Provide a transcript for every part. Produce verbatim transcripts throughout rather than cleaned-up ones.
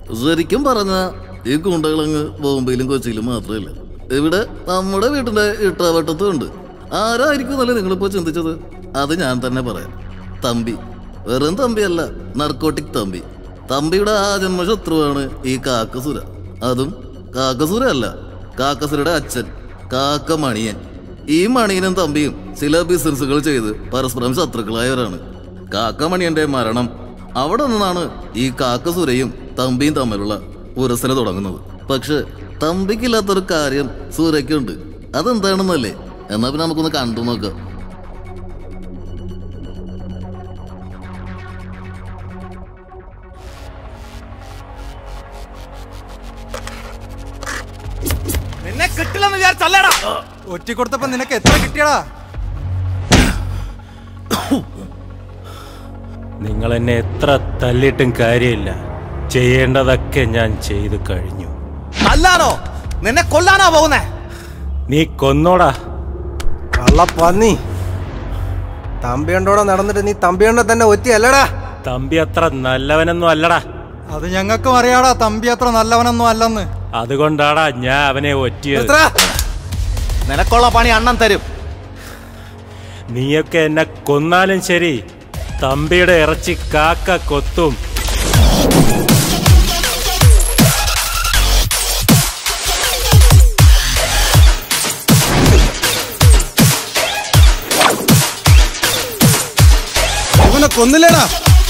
ശരിക്കും പറഞ്ഞ ഈ ഗുണ്ടകളങ്ങ് ബോംബെയിലും കൊച്ചിയിലും മാത്രമല്ല, ഇവിടെ നമ്മുടെ വീട്ടിന്റെ ഇട്ടാവട്ടത്തും ഉണ്ട്. ആരായിരിക്കും എന്നല്ലേ നിങ്ങളിപ്പോ ചിന്തിച്ചത്? അത് ഞാൻ തന്നെ പറയാം. തമ്പി. വെറും തമ്പിയല്ല, നർക്കോട്ടിക് തമ്പി. തമ്പിയുടെ ആ ജന്മശത്രുവാണ് ഈ കാക്കസുര. അതും കാക്കസുര അല്ല, കാക്കസുരയുടെ അച്ഛൻ കാക്ക മണിയൻ. ഈ മണിയനും തമ്പിയും ചില ബിസിനസ്സുകൾ ചെയ്ത് പരസ്പരം ശത്രുക്കളായവരാണ്. കാക്ക മണിയന്റെ മരണം അവിടെ നിന്നാണ് ഈ കാക്കസുരയും തമ്പിയും തമ്മിലുള്ള ഉരസന തുടങ്ങുന്നത്. പക്ഷെ തമ്പിക്കില്ലാത്തൊരു കാര്യം സൂര്യക്കുണ്ട്. അതെന്താണെന്നല്ലേ? എന്നാ പിന്നെ നമുക്കൊന്ന് കണ്ടു നോക്കാം. നിന്നെ കിട്ടില്ലെന്ന് വിചാരിച്ചല്ലേടാ ഒറ്റ കൊടുത്തപ്പോ നിനക്ക് എത്ര കിട്ടിയടാ? നിങ്ങൾ എന്നെ എത്ര തല്ലിയിട്ടും കാര്യമില്ല. ചെയ്യേണ്ടതൊക്കെ ഞാൻ ചെയ്തു കഴിഞ്ഞു. അല്ലാണോ? നിന്നെ കൊല്ലാനാ പോകുന്നേ? നീ കൊന്നോടാ കള്ളപ്പന്നി. തമ്പിയണ്ടോടെ നടന്നിട്ട് നീ തമ്പിയണ്ട തന്നെ ഒറ്റയല്ലടാ. തമ്പി അത്ര നല്ലവനൊന്നും അല്ലടാ. അത് ഞങ്ങൾക്കും അറിയാടാ തമ്പി അത്ര നല്ലവനൊന്നും അല്ലെന്ന്. അതുകൊണ്ടാടാ ഞാൻ അവനെ ഒറ്റിയത്. നിനക്കുള്ള പണി അണ്ണൻ തരും. നീയൊക്കെ എന്നെ കൊന്നാലും ശരി, തമ്പിയുടെ ഇറച്ചി കാക്ക കൊത്തും. അവനെ കൊന്നില്ലേടാ?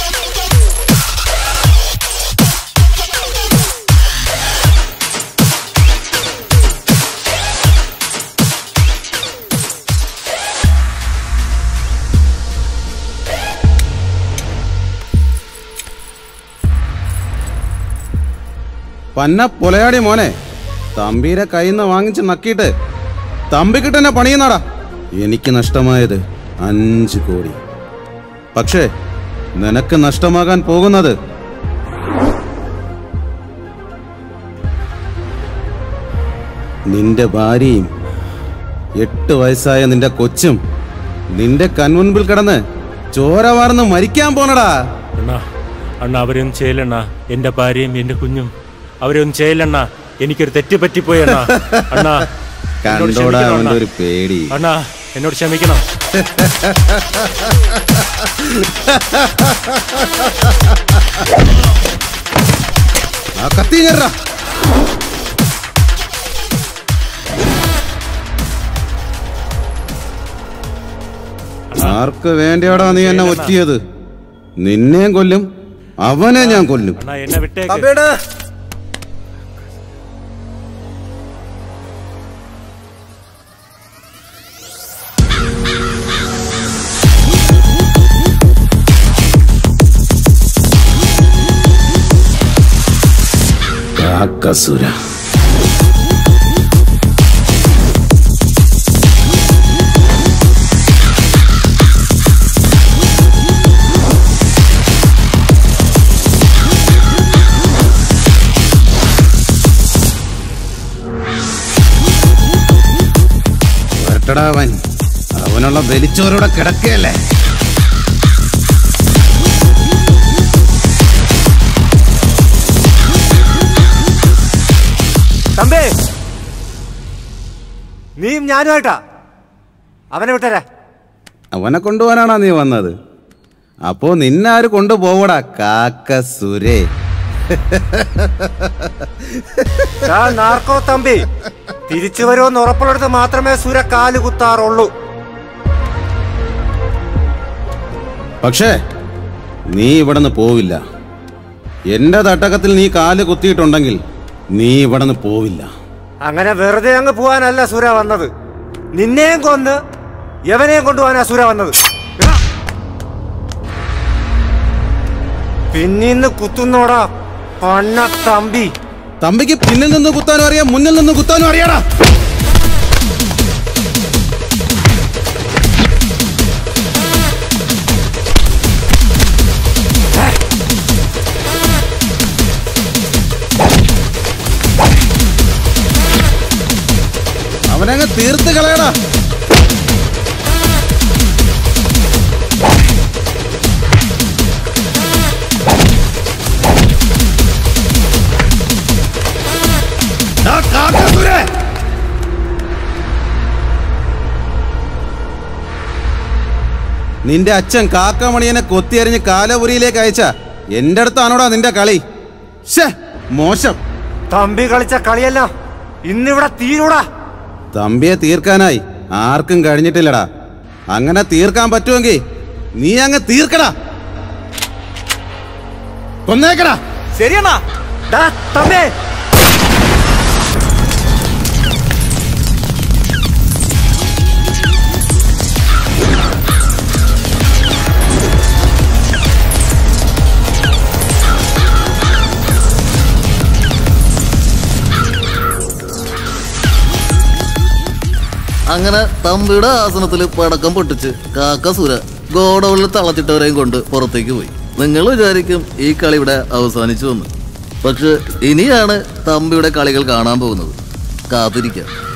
പന്ന പൊലയാടി മോനെ, തമ്പീരെ കയ്യിന്ന് വാങ്ങിച്ച് നക്കിയിട്ട് തമ്പിക്കിട്ട് തന്നെ പണിയുന്നാടാ. എനിക്ക് നഷ്ടമായത് അഞ്ച് കോടി. പക്ഷേ നിനക്ക് നഷ്ടമാകാൻ പോകുന്നത് നിന്റെ ഭാര്യയും എട്ട് വയസ്സായ നിന്റെ കൊച്ചും നിന്റെ കൺമുൻപിൽ കിടന്ന് ചോര വാർന്ന് മരിക്കാൻ പോണടാ. അണ്ണാ അണ്ണ അവരൊന്നും ചെയ്യലണ്ണ. എന്റെ ഭാര്യയും എന്റെ കുഞ്ഞും അവരൊന്നും ചെയ്യലണ്ണ. എനിക്കൊരു തെറ്റ് പറ്റിപ്പോയി അണ്ണാ. അണ്ണാ കണ്ടോടാ അവന്റെ ഒരു പേടി. അണ്ണാ എന്നോട് ക്ഷമിക്കണം. ആ കത്തി ഞെറാ. ആർക്ക് വേണ്ടിയാടാ നീ എന്നെ ഒറ്റിയത്? നിന്നെയും കൊല്ലും, അവനെ ഞാൻ കൊല്ലും. എന്നെ വിട്ടേക്ക്. കാക്കസുര. വരട്ടടാവൻ, അവനുള്ള വലിച്ചോരോടെ കിടക്കുകയല്ലേ. തമ്പേ, നീയും ഞാനുമായിട്ടാ. അവനെ വിട്ടരാ. അവനെ കൊണ്ടുപോകാനാണോ നീ വന്നത്? അപ്പോ നിന്നാര് കൊണ്ടുപോവടാ കാക്കസുരേ? നാർക്കോ തമ്പി, തിരിച്ചു വരുമെന്ന് ഉറപ്പുള്ളടുത്ത് മാത്രമേ സുര കാല് കുത്താറുള്ളൂ. പക്ഷേ നീ ഇവിടുന്ന് പോവില്ല. എന്റെ തട്ടകത്തിൽ നീ കാല് കുത്തിയിട്ടുണ്ടെങ്കിൽ നീ ഇവിടുന്ന് പോവില്ല. അങ്ങനെ വെറുതെ അങ്ങ് പോവാനല്ല സുര വന്നത്. നിന്നെയും കൊന്ന് യവനെയും കൊണ്ടുപോകാനാ സുര വന്നത്. പിന്നീന്ന് കുത്തുന്നോടാ പന്ന തമ്പി. തമ്പിക്ക് പിന്നിൽ നിന്ന് കുത്താനും അറിയാം, മുന്നിൽ നിന്ന് കുത്താനും അറിയാടാ. അവനങ്ങ് തീർത്ത് കളയടാ. നിന്റെ അച്ഛൻ കാക്കമണിയനെ കൊത്തിയറിഞ്ഞ് കാലപുരിയിലേക്ക് അയച്ച എന്റെ അടുത്താണോടാ നിന്റെ കളി? ശ്ശേ, മോശം. തമ്പി കളിച്ച കളിയല്ല ഇന്നിവിടെ തീരൂടാ. തമ്പിയെ തീർക്കാനായി ആർക്കും കഴിഞ്ഞിട്ടില്ലടാ. അങ്ങനെ തീർക്കാൻ പറ്റുമെങ്കിൽ നീ അങ്ങ് തീർക്കടാ, കൊന്നേക്കടാ. ശരിയണ്ണാ. ഡാ തമ്പി, അങ്ങനെ തമ്പിയുടെ ആസനത്തിൽ പടക്കം പൊട്ടിച്ച് കാക്കസുര ഗോഡൌണിൽ തളച്ചിട്ടവരെയും കൊണ്ട് പുറത്തേക്ക് പോയി. നിങ്ങൾ വിചാരിക്കും ഈ കളി ഇവിടെ അവസാനിച്ചു വന്ന്. പക്ഷെ ഇനിയാണ് തമ്പിയുടെ കളികൾ കാണാൻ പോകുന്നത്. കാത്തിരിക്കാം.